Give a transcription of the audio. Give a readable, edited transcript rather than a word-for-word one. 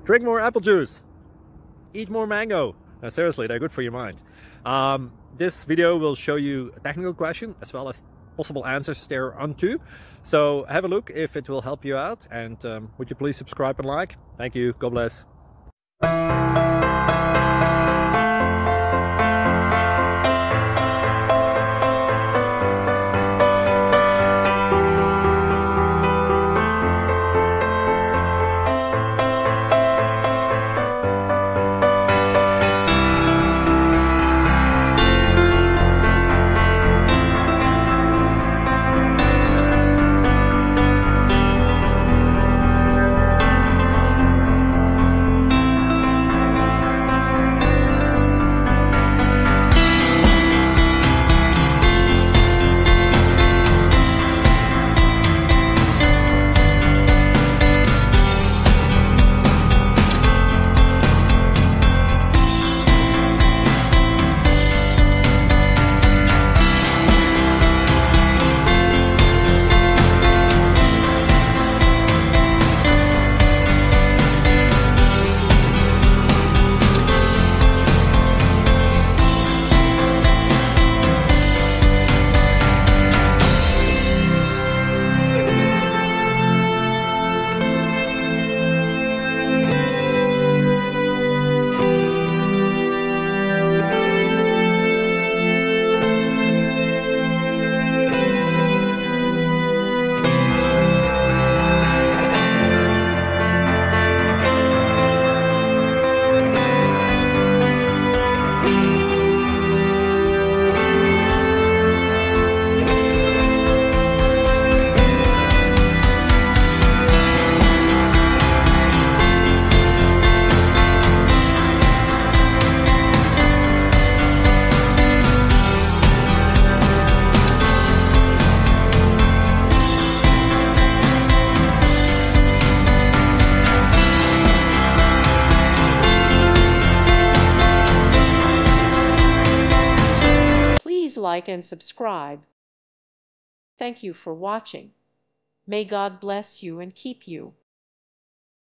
Drink more apple juice. Eat more mango. No, seriously, they're good for your mind. This video will show you a technical question as well as possible answers thereunto. So have a look if it will help you out, and would you please subscribe and like? Thank you. God bless. Please like and subscribe. Thank you for watching. May God bless you and keep you.